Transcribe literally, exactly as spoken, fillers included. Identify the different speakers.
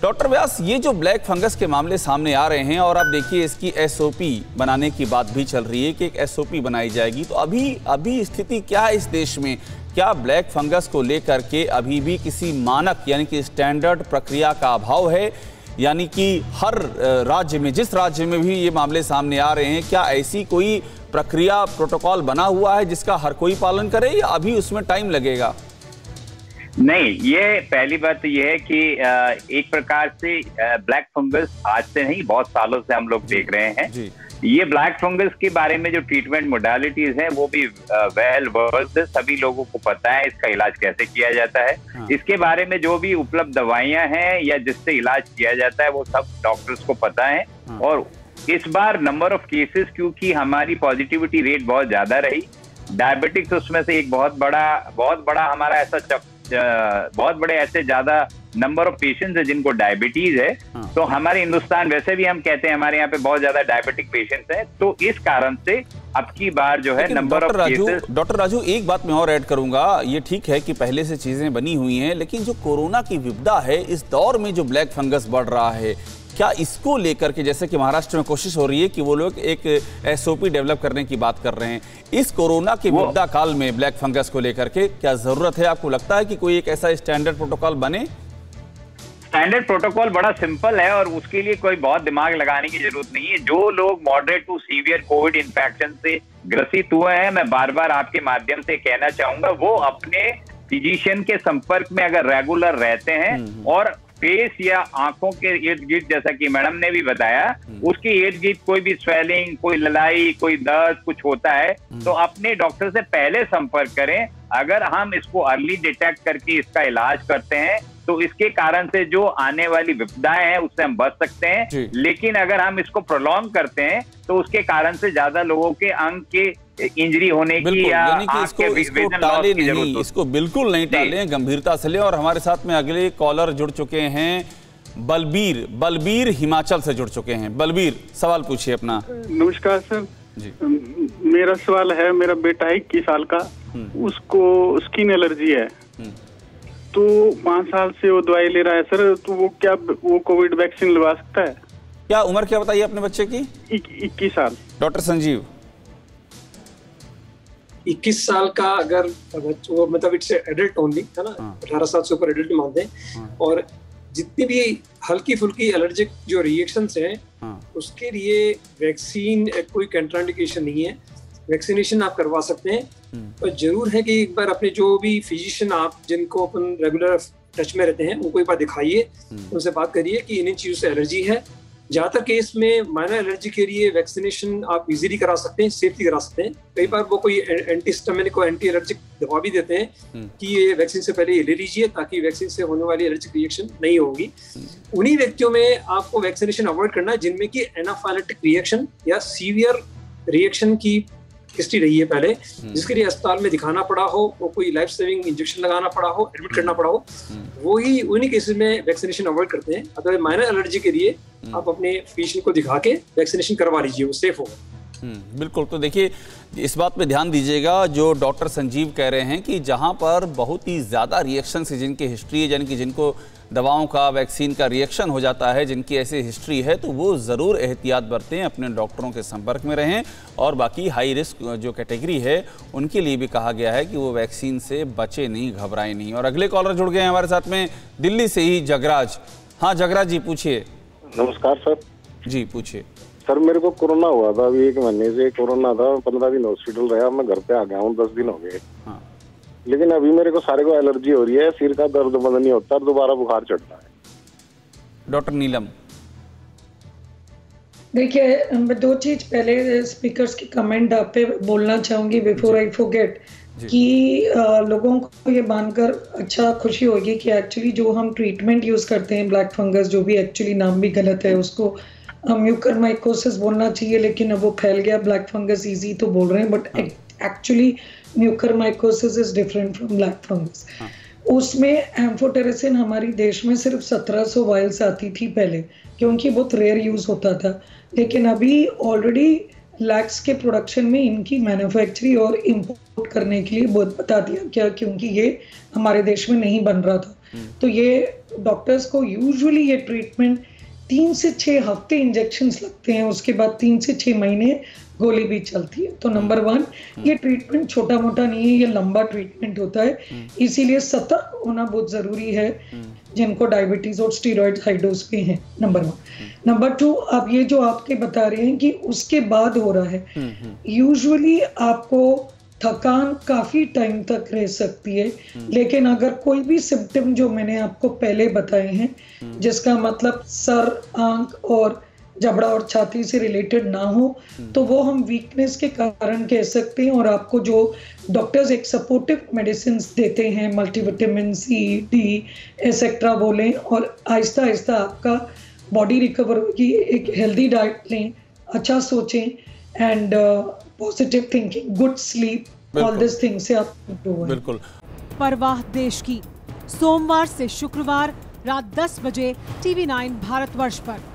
Speaker 1: Doctor व्यास, ये जो black fungus के मामले सामने आ रहे हैं और आप देखिए इसकी एसओपी बनाने की बात भी चल रही है कि एक एसओपी बनाई जाएगी, तो अभी अभी स्थिति क्या है इस देश में? क्या ब्लैक फंगस को लेकर के अभी भी किसी मानक यानी कि स्टैंडर्ड प्रक्रिया का अभाव है? यानी कि हर राज्य में, जिस राज्य में भी ये मामले सामने आ रहे हैं, क्या ऐसी कोई प्रक्रिया प्रोटोकॉल बना हुआ है जिसका हर कोई पालन करे या अभी उसमें टाइम लगेगा?
Speaker 2: नहीं, ये पहली बात तो ये है कि एक प्रकार से ब्लैक फंगस आज से नहीं, बहुत सालों से हम लोग देख रहे हैं। ये ब्लैक फंगस के बारे में जो ट्रीटमेंट मोडालिटीज हैं वो भी वेल वर्स्ड, सभी लोगों को पता है इसका इलाज कैसे किया जाता है। हाँ। इसके बारे में जो भी उपलब्ध दवाइयां हैं या जिससे इलाज किया जाता है वो सब डॉक्टर्स को पता है। हाँ। और इस बार नंबर ऑफ केसेस, क्योंकि हमारी पॉजिटिविटी रेट बहुत ज्यादा रही, डायबिटिक्स उसमें से एक बहुत बड़ा बहुत बड़ा हमारा ऐसा बहुत बड़े ऐसे ज्यादा नंबर ऑफ पेशेंट्स है जिनको डायबिटीज है। हाँ। तो हमारे हिंदुस्तान, वैसे भी हम कहते हैं हमारे यहाँ पे बहुत ज्यादा डायबिटिक पेशेंट्स हैं, तो इस कारण से अब की बार जो है number of cases.
Speaker 1: Doctor Raju, एक बात मैं और ऐड करूंगा, ये ठीक है कि पहले से चीजें बनी हुई हैं, लेकिन जो कोरोना की विपदा है इस दौर में जो ब्लैक फंगस बढ़ रहा है, क्या इसको लेकर के, जैसे कि महाराष्ट्र में कोशिश हो रही है कि वो लोग एक एसओपी डेवलप करने की बात कर रहे हैं, इस कोरोना के विपदा काल में ब्लैक फंगस को लेकर के क्या जरूरत है? आपको लगता है कि कोई एक ऐसा स्टैंडर्ड प्रोटोकॉल बने?
Speaker 2: स्टैंडर्ड प्रोटोकॉल बड़ा सिंपल है और उसके लिए कोई बहुत दिमाग लगाने की जरूरत नहीं है। जो लोग moderate to severe COVID infection से ग्रसित हुए हैं, मैं बार बार आपके माध्यम से कहना चाहूंगा, वो अपने फिजिशियन के संपर्क में अगर रेगुलर रहते हैं और फेस या आंखों के इर्द गिर्द, जैसा कि मैडम ने भी बताया, उसके इर्द गिर्द कोई भी स्वेलिंग, कोई ललाई, कोई दर्द कुछ होता है तो अपने डॉक्टर से पहले संपर्क करें। अगर हम इसको अर्ली डिटेक्ट करके इसका इलाज करते हैं तो इसके कारण से जो आने वाली विपदाएं हैं उससे हम बच सकते हैं। लेकिन अगर हम इसको प्रोलॉन्ग करते हैं तो उसके कारण से ज्यादा लोगों के अंग के इंजरी होने की या
Speaker 1: आंख के इसको टाले नहीं, इसको बिल्कुल नहीं टालें, गंभीरता से लें। और हमारे साथ में अगले कॉलर जुड़ चुके हैं, बलबीर बलबीर हिमाचल से जुड़ चुके हैं। बलबीर, सवाल पूछिए अपना।
Speaker 3: नमस्कार सर जी। मेरा सवाल है, मेरा बेटा है इक्कीस साल का, उसको स्किन एलर्जी है, तो पाँच साल से वो दवाई ले रहा है सर, तो वो क्या वो कोविड वैक्सीन लगवा सकता है?
Speaker 1: क्या उम्र क्या बताइए अपने बच्चे की?
Speaker 3: इक्कीस साल।
Speaker 1: डॉक्टर संजीव,
Speaker 4: इक्कीस साल का अगर वो मतलब इट्स एडल्ट ओनली है ना, अठारह साल से ऊपर एडल्ट मानते हैं। और जितनी भी हल्की फुल्की एलर्जिक जो रिएक्शंस हैं, उसके लिए वैक्सीन कोई कंट्राइंडिकेशन नहीं है, वैक्सीनेशन आप करवा सकते हैं। और जरूर है कि एक बार अपने जो भी फिजिशियन आप जिनको अपन रेगुलर टच में रहते हैं उनको एक बार दिखाइए, उनसे बात करिए कि इन चीजों से एलर्जी है। ज्यादातर केस में माइनर एलर्जी के लिए वैक्सीनेशन आप इजीली करा सकते हैं, सेफली करा सकते हैं। कई बार वो कोई एंटीहिस्टामिनिक और एंटी एलर्जिक दवा भी देते हैं कि ये वैक्सीन से पहले ये ले लीजिए ताकि वैक्सीन से होने वाली एलर्जिक रिएक्शन नहीं होगी। उन्हीं व्यक्तियों में आपको वैक्सीनेशन अवॉइड करना है जिनमें की एनाफाइलेक्टिक रिएक्शन या सीवियर रिएक्शन की हिस्ट्री रही है पहले, जिसके लिए अस्पताल में दिखाना पड़ा हो, वो कोई लाइफ सेविंग इंजेक्शन लगाना पड़ा हो, एडमिट करना पड़ा हो, वो ही उन्हीं केसेस में वैक्सीनेशन अवॉइड करते हैं। अगर माइनर एलर्जी के लिए आप अपने फिजिशियन को दिखा के वैक्सीनेशन करवा लीजिए, वो सेफ होगा।
Speaker 1: बिल्कुल। तो देखिए, इस बात पे ध्यान दीजिएगा जो डॉक्टर संजीव कह रहे हैं कि जहां पर बहुत ही ज़्यादा रिएक्शन से जिनकी हिस्ट्री है, यानी कि जिनको दवाओं का, वैक्सीन का रिएक्शन हो जाता है, जिनकी ऐसी हिस्ट्री है, तो वो ज़रूर एहतियात बरतें, अपने डॉक्टरों के संपर्क में रहें। और बाकी हाई रिस्क जो कैटेगरी है उनके लिए भी कहा गया है कि वो वैक्सीन से बचे नहीं, घबराए नहीं। और अगले कॉलर जुड़ गए हैं हमारे साथ में, दिल्ली से ही जगराज। हाँ जगराज जी, पूछिए।
Speaker 5: नमस्कार सर
Speaker 1: जी, पूछिए।
Speaker 5: सर, मेरे को कोरोना हुआ था, अभी एक महीने से कोरोना था, पंद्रह दिन हॉस्पिटल रहा, मैं घर पे आ गया हूँ, दस दिन हो गए। हाँ। लेकिन अभी मेरे को सारे को एलर्जी हो रही है, सिर का दर्द बंद नहीं होता, दोबारा बुखार चढ़ता है।
Speaker 1: डॉक्टर नीलम,
Speaker 6: देखिए, मैं दो चीज पहले स्पीकर्स की कमेंट आप पे बोलना चाहूंगी बिफोर आई फॉरगेट कि आ, लोगों को ये मानकर अच्छा खुशी होगी कि एक्चुअली जो हम ट्रीटमेंट यूज करते हैं ब्लैक फंगस, जो भी एक्चुअली नाम भी गलत है, उसको म्यूकरमाइकोसिस बोलना चाहिए, लेकिन अब वो फैल गया ब्लैक फंगस इजी तो बोल रहे हैं, but actually mucormycosis is different from black fungus. उसमें एम्फोटेरिसिन हमारी देश में सिर्फ सत्रह सौ वायल्स आती थी पहले, क्योंकि बहुत रेयर यूज होता था। लेकिन अभी ऑलरेडी लैक्स के प्रोडक्शन में इनकी मैन्युफैक्चरिंग और इंपोर्ट करने के लिए बहुत बता दिया क्या, क्योंकि ये हमारे देश में नहीं बन रहा था। तो ये डॉक्टर्स को यूजुअली ये ट्रीटमेंट तीन से छः हफ्ते इंजेक्शंस लगते हैं, उसके बाद तीन से छः महीने गोली भी चलती है। तो नंबर वन, ये ट्रीटमेंट छोटा मोटा नहीं है, ये लंबा ट्रीटमेंट होता है, इसीलिए सतर्क होना बहुत जरूरी है जिनको डायबिटीज और स्टीरॉइड हाई डोज पे हैं। Number one. नंबर टू, अब ये जो आपके बता रहे हैं कि उसके बाद हो रहा है, यूजुअली आपको थकान काफी टाइम तक रह सकती है, लेकिन अगर कोई भी सिम्टम जो मैंने आपको पहले बताए हैं, जिसका मतलब सर, आंख और जबड़ा और छाती से रिलेटेड ना हो, तो वो हम वीकनेस के कारण कह सकते हैं। और आपको जो डॉक्टर्स एक सपोर्टिव मेडिसिन देते हैं, मल्टीविटामिन सी, डी एक्सेट्रा वो लें, और आहिस्ता आहिस्ता आपका बॉडी रिकवर होगी। एक हेल्दी डाइट लें, अच्छा सोचें, and positive thinking, good sleep, all this things से आप इम्प्रूव।
Speaker 1: बिल्कुल।
Speaker 7: परवाह देश की, सोमवार से शुक्रवार रात दस बजे टीवी नाइन भारतवर्ष पर।